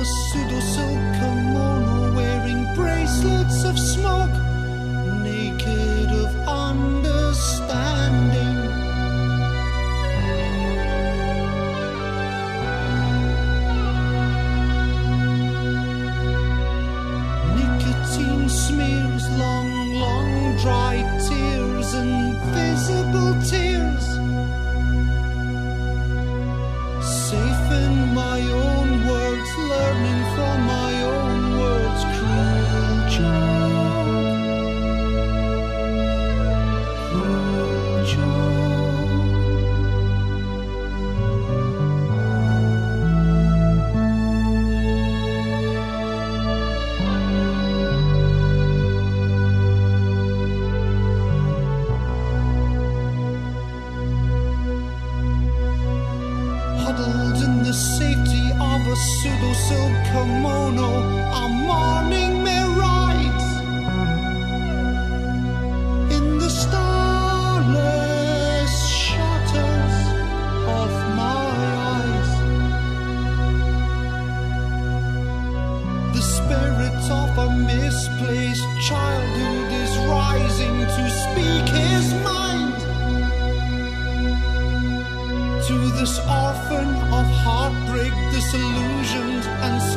pseudo silk kimono, wearing bracelets of smoke, naked of understanding. Nicotine smears, long, long dry tears, invisible tears. Safe in my own words, learning from my own words. Cruel joke, cruel joke. Huddled in the safety of a pseudo silk kimono, our morning may rise in the starless shutters of my eyes. The spirit of a misplaced childhood is rising to speak his mind to this orphan of heartbreak, disillusioned and